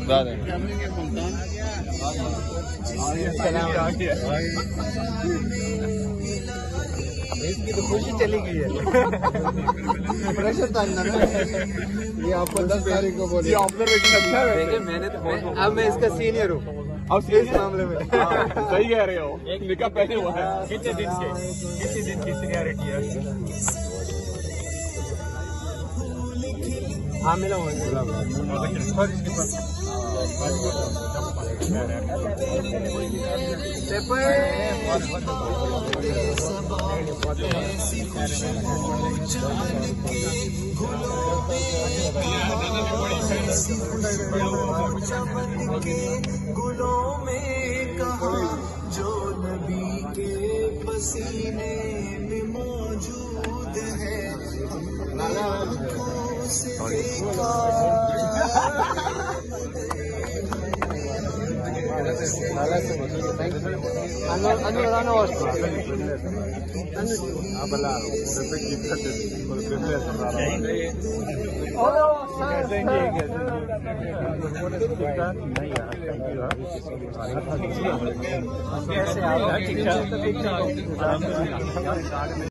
इसकी तो खुशी चली गई है। प्रेशर था ना, ये आपको 10 तारीख को बोले। ये ऑब्जर्वेशन अच्छा है। देखिए मैंने तो अब मैं इसका सीनियर हूँ और इस मामले में। सही कह रहे हो, एक निकाह पहले हुआ है। कितने दिन की सीनियरिटी है? हाँ मिला हुआ गुलों में कहा जो नबी के पसीने में मौजूद है, कैसे